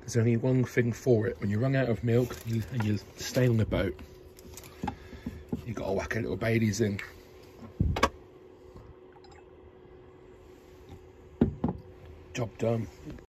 There's only one thing for it. When you run out of milk and you stay on the boat, you got to whack a little Baileys in. Job done.